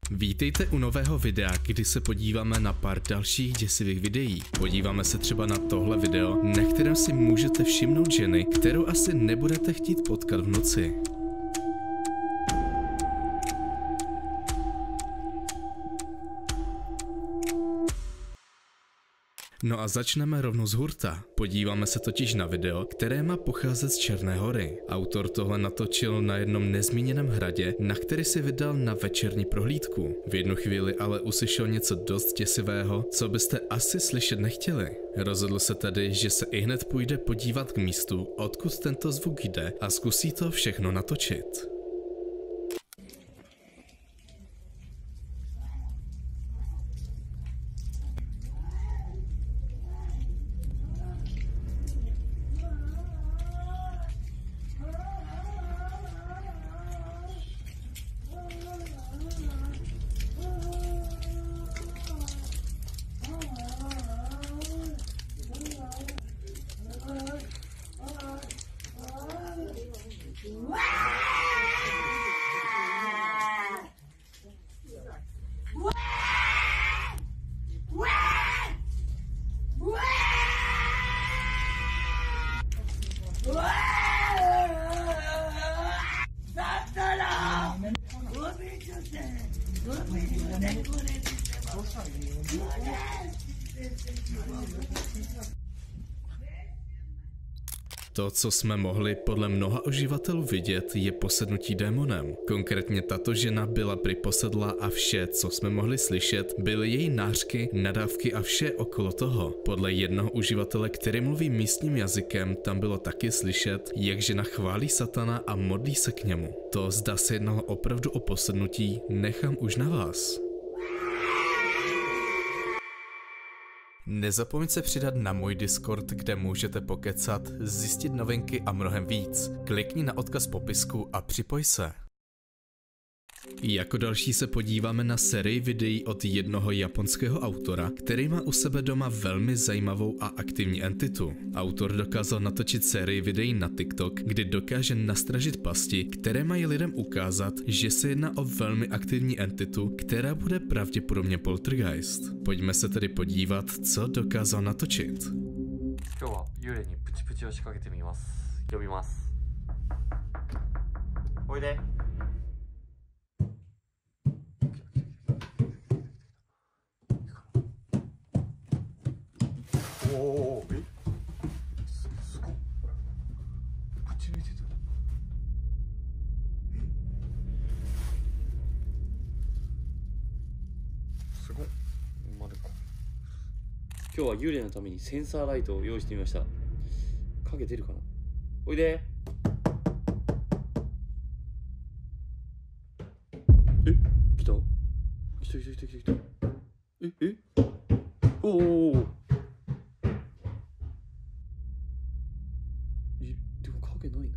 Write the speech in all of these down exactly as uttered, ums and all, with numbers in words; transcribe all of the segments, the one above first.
Vítejte u nového videa, kdy se podíváme na pár dalších děsivých videí. Podíváme se třeba na tohle video, na kterém si můžete všimnout ženy, kterou asi nebudete chtít potkat v noci. No a začneme rovnou z hurta. Podíváme se totiž na video, které má pocházet z Černé Hory. Autor tohle natočil na jednom nezmíněném hradě, na který si vydal na večerní prohlídku. V jednu chvíli ale uslyšel něco dost děsivého, co byste asi slyšet nechtěli. Rozhodl se tedy, že se ihned půjde podívat k místu, odkud tento zvuk jde, a zkusí to všechno natočit. To, co jsme mohli podle mnoha uživatelů vidět, je posednutí démonem. Konkrétně tato žena byla prý posedlá a vše, co jsme mohli slyšet, byly její nářky, nadávky a vše okolo toho. Podle jednoho uživatele, který mluví místním jazykem, tam bylo taky slyšet, jak žena chválí satana a modlí se k němu. To, zda se jednalo opravdu o posednutí, nechám už na vás. Nezapomeň se přidat na můj Discord, kde můžete pokecat, zjistit novinky a mnohem víc. Klikni na odkaz v popisku a připoj se. Jako další se podíváme na sérii videí od jednoho japonského autora, který má u sebe doma velmi zajímavou a aktivní entitu. Autor dokázal natočit sérii videí na TikTok, kdy dokáže nastražit pasti, které mají lidem ukázat, že se jedná o velmi aktivní entitu, která bude pravděpodobně poltergeist. Pojďme se tedy podívat, co dokázal natočit. おー、え、す、すごっ。ぶち抜いてた。え、すごっ。までか。 今日は幽霊のためにセンサーライトを用意してみました。影出るかな。おいで。え、来た。来た来た来た来た来た。え、え、おおおお。でも影ないな。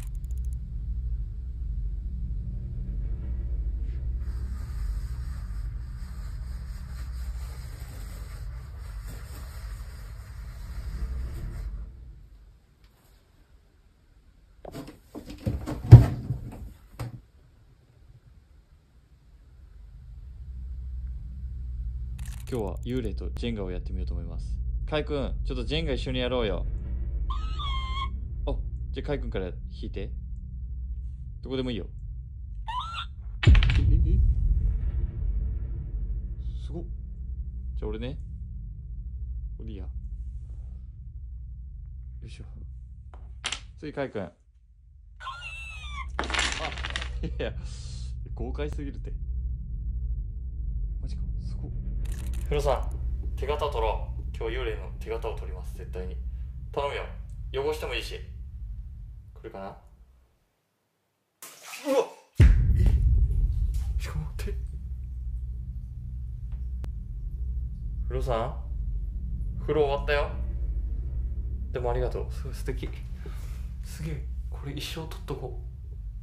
今日は幽霊とジェンガをやってみようと思います。カイ君、ちょっとジェンガ一緒にやろうよ。あ、じゃあカイ君から引いて。どこでもいいよ。えええ、すごっ。じゃあ俺ね。これいいや。よいしょ。次カイ君。あ、いや、豪快すぎるって。マジか、すごっ。ヒロさん、手形を取ろう。今日幽霊の手形を取ります、絶対に。頼むよ。汚してもいいし。来るかな。うわっ、え、しかも手。ヒロさん、風呂終わったよ。でもありがとう。すごい素敵。すげえ、これ一生取っとこう。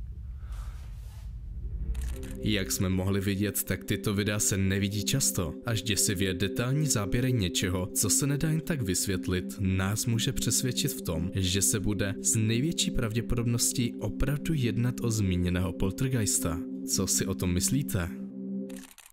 Jak jsme mohli vidět, tak tyto videa se nevidí často. Až děsivě detailní záběry něčeho, co se nedá jen tak vysvětlit, nás může přesvědčit v tom, že se bude s největší pravděpodobností opravdu jednat o zmíněného poltergeista. Co si o tom myslíte?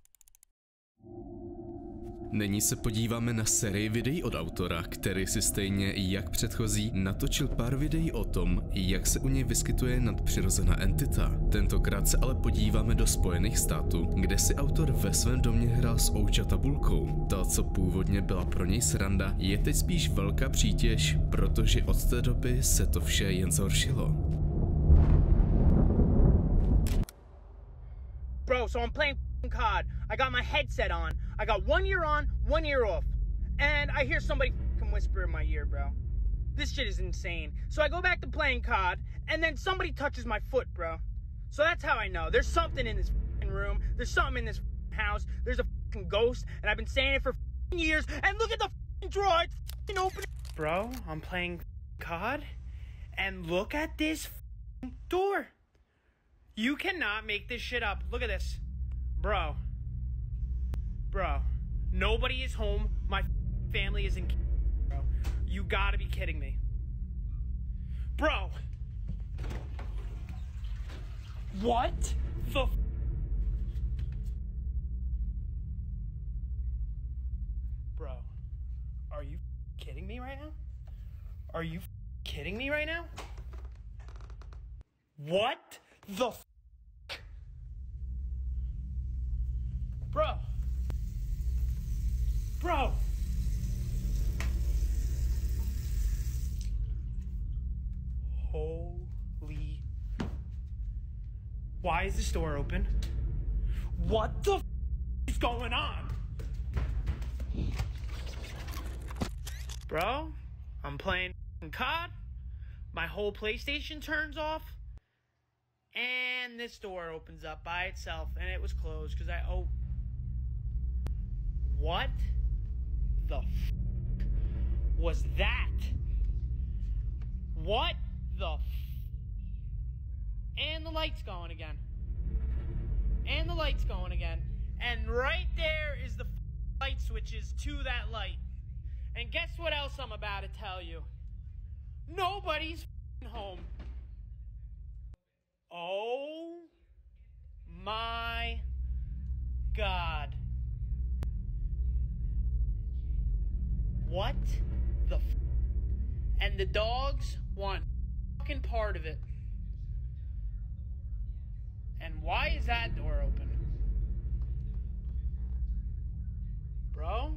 Nyní se podíváme na sérii videí od autora, který si stejně jak předchozí natočil pár videí o tom, jak se u něj vyskytuje nadpřirozená entita. Tentokrát se ale podíváme do Spojených států, kde si autor ve svém domě hrál s Ouija tabulkou. To, co původně byla pro něj sranda, je teď spíš velká přítěž, protože od té doby se to vše jen zhoršilo. Bro, so I'm playing C O D. I got my headset on. I got one ear on, one ear off. And I hear somebody f***ing whisper in my ear, bro. This shit is insane. So I go back to playing C O D, and then somebody touches my foot, bro. So that's how I know. There's something in this f***ing room. There's something in this f***ing house. There's a f***ing ghost, and I've been saying it for f***ing years. And look at the f***ing drawer. It's f***ing open. Bro, I'm playing C O D, and look at this f***ing door. You cannot make this shit up. Look at this. Bro. Bro. Nobody is home. My family is in... Bro. You gotta be kidding me. Bro. What the... Bro. Are you kidding me right now? Are you kidding me right now? What the... Bro. Bro. Holy. Why is this door open? What the f is going on? Bro, I'm playing C O D. My whole PlayStation turns off. And this door opens up by itself. And it was closed because I... Oh. What the f was that? What the f And the light's going again. And the light's going again. And right there is the f light switches to that light. And guess what else I'm about to tell you? Nobody's f home. Oh my God. What the f And the dogs want fucking part of it. And why is that door open? Bro?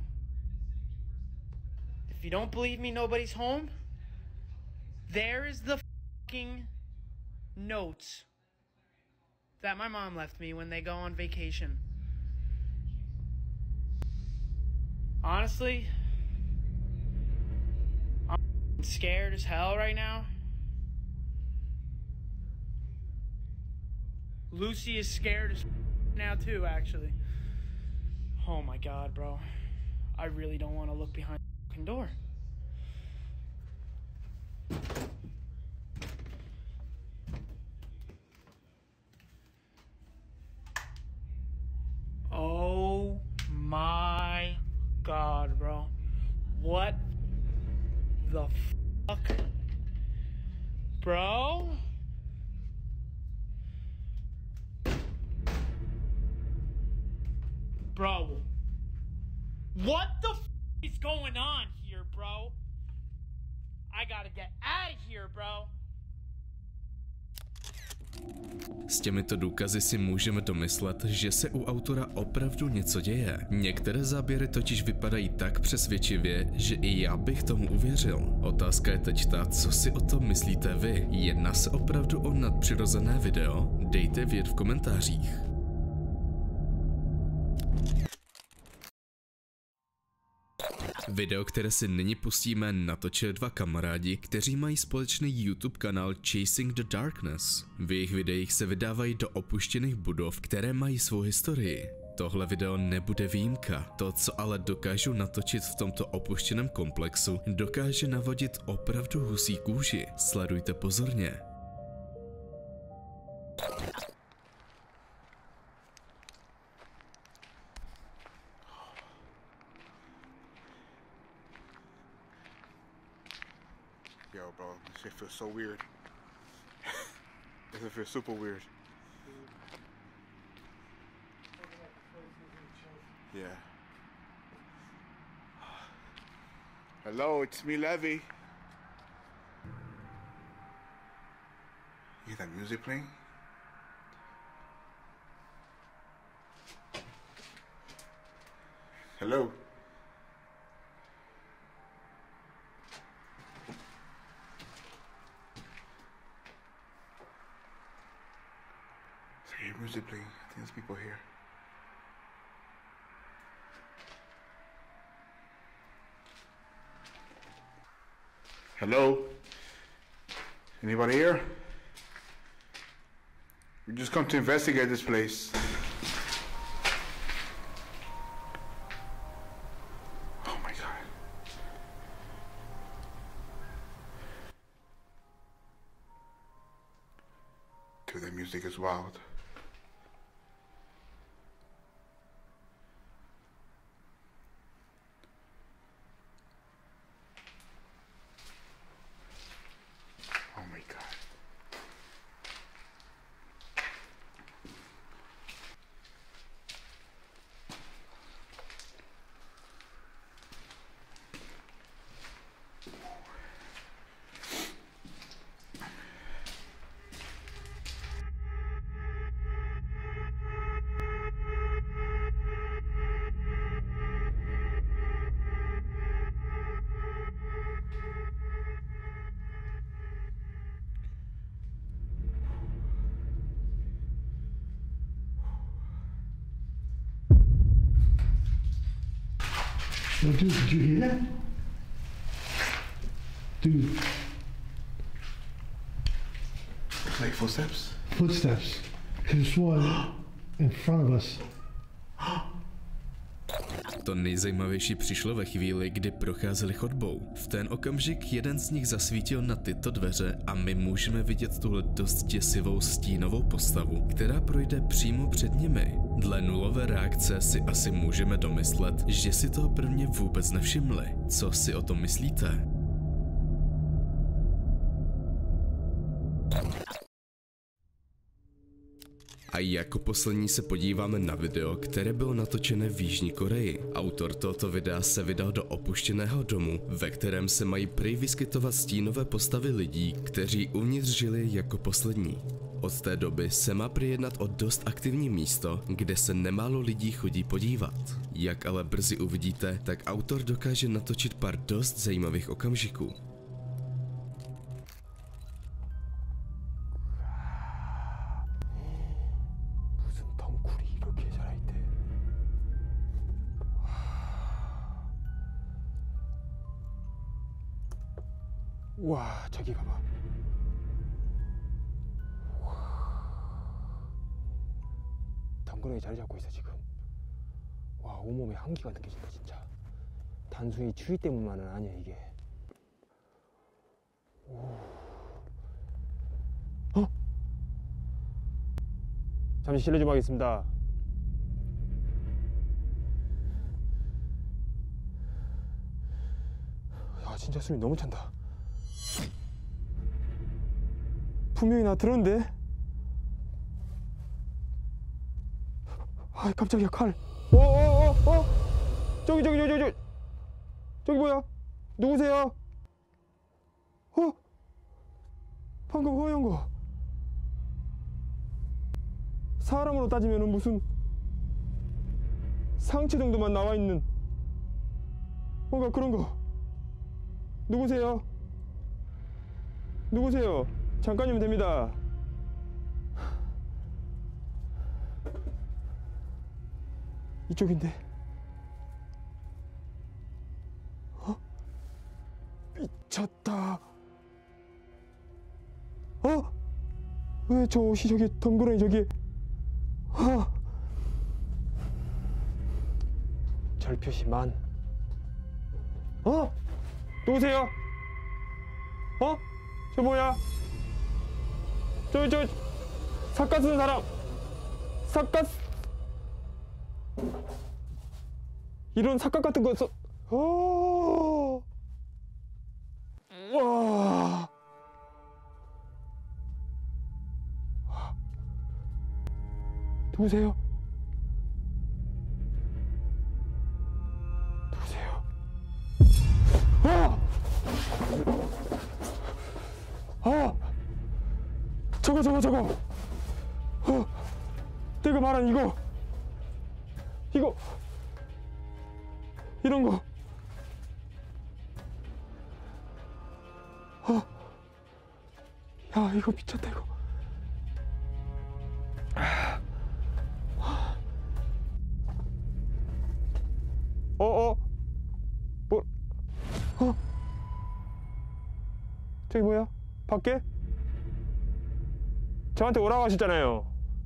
If you don't believe me, nobody's home. There is the fucking notes that my mom left me when they go on vacation. Honestly, I'm scared as hell right now. Lucy is scared as now too, actually. Oh my God, bro. I really don't want to look behind the fucking door. Oh my God, bro. What the fuck? Bro? Bro. What the f is going on here, bro? I gotta get out of here, bro. S těmito důkazy si můžeme domyslet, že se u autora opravdu něco děje. Některé záběry totiž vypadají tak přesvědčivě, že i já bych tomu uvěřil. Otázka je teď ta, co si o tom myslíte vy? Jedná se opravdu o nadpřirozené video? Dejte vědět v komentářích. Video, které si nyní pustíme, natočili dva kamarádi, kteří mají společný YouTube kanál Chasing the Darkness. V jejich videích se vydávají do opuštěných budov, které mají svou historii. Tohle video nebude výjimka. To, co ale dokážu natočit v tomto opuštěném komplexu, dokáže navodit opravdu husí kůži. Sledujte pozorně. Yo, bro, this shit feels so weird. This feels super weird. Yeah. Hello, it's me, Levy. You hear that music playing? Hello? I hear music playing. I think there's people here. Hello? Anybody here? We just come to investigate this place. Oh my God. Dude, that music is wild. Oh my God. Yo, dude, did you hear that? Dude. Like footsteps? Footsteps. Could have sworn in front of us. To nejzajímavější přišlo ve chvíli, kdy procházeli chodbou. V ten okamžik jeden z nich zasvítil na tyto dveře a my můžeme vidět tuhle dost děsivou stínovou postavu, která projde přímo před nimi. Dle nulové reakce si asi můžeme domyslet, že si toho prvně vůbec nevšimli. Co si o tom myslíte? A jako poslední se podíváme na video, které bylo natočené v Jižní Koreji. Autor tohoto videa se vydal do opuštěného domu, ve kterém se mají prý vyskytovat stínové postavy lidí, kteří uvnitř žili jako poslední. Od té doby se má prý jednat o dost aktivní místo, kde se nemálo lidí chodí podívat. Jak ale brzy uvidíte, tak autor dokáže natočit pár dost zajímavých okamžiků. 와, 저기 봐봐. 덩그러니 자리 잡고 있어 지금. 와, 온몸에 한기가 느껴진다 진짜. 단순히 추위 때문만은 아니야 이게. 오. 어? 잠시 실례 좀 하겠습니다. 야, 진짜 숨이 너무 찬다. 분명히 나 들었는데? 아, 깜짝이야, 칼. 어, 어, 어, 어! 저기, 저기, 저기, 저기, 저기 뭐야? 누구세요? 어? 방금 허연 거. 사람으로 따지면은 무슨 상체 정도만 나와 있는 뭔가 그런 거. 누구세요? 누구세요? 잠깐이면 됩니다. 이쪽인데. 어? 미쳤다. 어? 왜 저 옷이 저기 덩그러니 저기. 어? 절표시 만. 어? 누구세요? 어? 저 뭐야? 저, 저, 삿갓 쓰는 사람! 삿갓! 이런 삿갓 같은 거 써, 어! 와! 누구세요? 누구세요? 아! 저거 저거 저거. 어, 내가 말한 이거. 이거. 이런 거. 어. 야, 이거 미쳤다 이거. 어, 어. 뭐? 어? 저기 뭐야? 밖에? 저한테 오라고 하셨잖아요.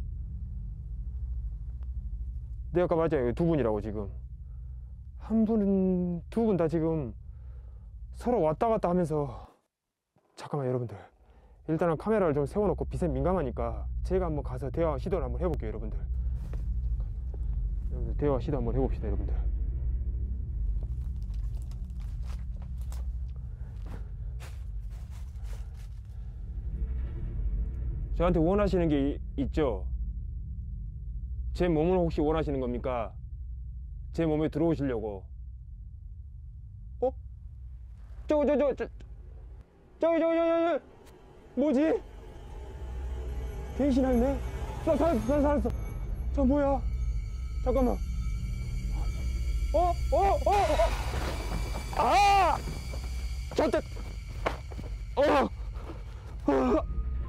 내가 아까 말했잖아요. 두 분이라고 지금. 한 분은, 두 분 다 지금 서로 왔다 갔다 하면서. 잠깐만 여러분들. 일단은 카메라를 좀 세워놓고 빛에 민감하니까 제가 한번 가서 대화 시도를 한번 해볼게요 여러분들. 여러분들 대화 시도 한번 해봅시다 여러분들. 저한테 원하시는 게 있죠? 제 몸을 혹시 원하시는 겁니까? 제 몸에 들어오시려고. 어? 저거 저거 저거 저거 저거 저거 뭐지? 개신나 있네? 나 살았어 나 살았어. 저 뭐야? 잠깐만. 어? 어? 어? 어? 아! 저때 어! 어!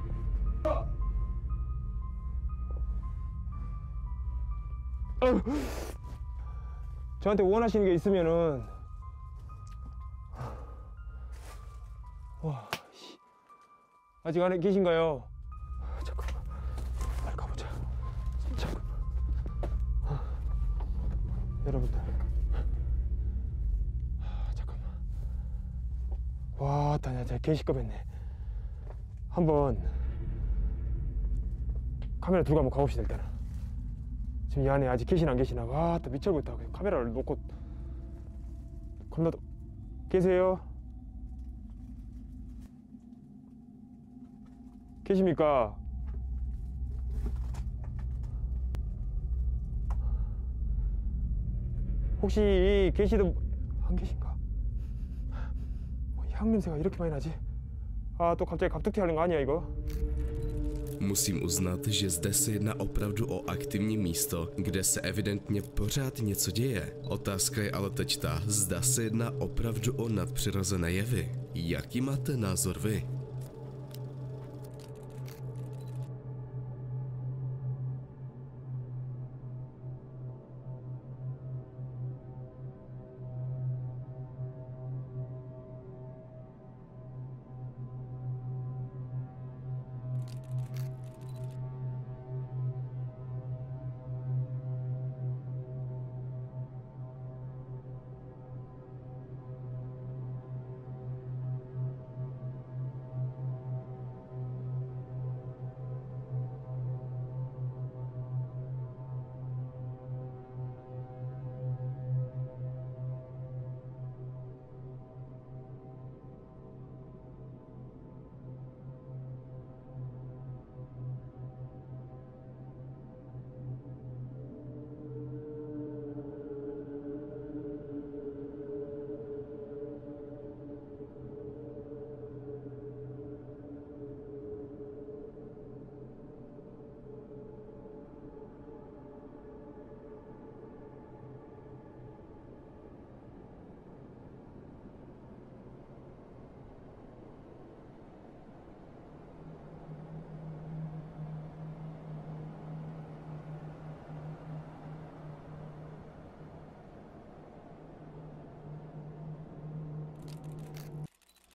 어. 저한테 원하시는 게 있으면은 와, 씨. 아직 안에 계신가요? 잠깐만, 빨리 가보자. 잠깐만. 아, 여러분들, 아, 잠깐만. 와, 나 진짜 개시겁했네. 한번 카메라 들고 한번 가봅시다 일단은. 지금 이 안에 아직 계시나 안 계시나. 와, 또 미쳐버렸다. 카메라를 놓고 겁나. 계세요? 계십니까? 혹시 계시던 안 계신가? 향 냄새가 이렇게 많이 나지? 아, 또 갑자기 갑툭튀 하는 거 아니야 이거? Musím uznat, že zde se jedná opravdu o aktivní místo, kde se evidentně pořád něco děje. Otázka je ale teď ta, zda se jedná opravdu o nadpřirozené jevy. Jaký máte názor vy?